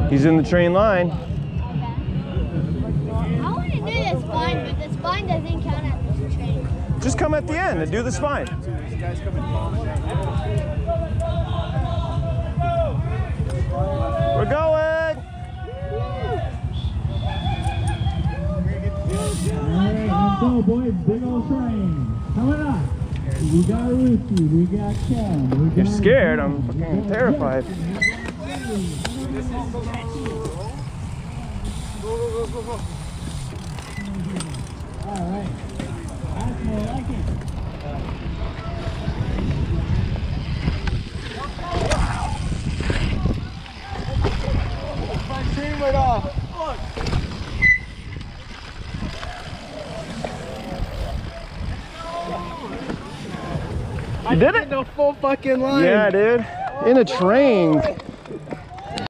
He's in the train line. Okay. I want to do the spine, but the spine doesn't count as the train. Just come at the end and do the spine. We're going. Alright, let's go, boys. Big old train. Coming up. We got Ruthie, we got Ken. You're scared. I'm fucking terrified. Go. Alright. That's more like it. My train went off. Look. You did it? The full fucking line. Yeah, dude. In a train.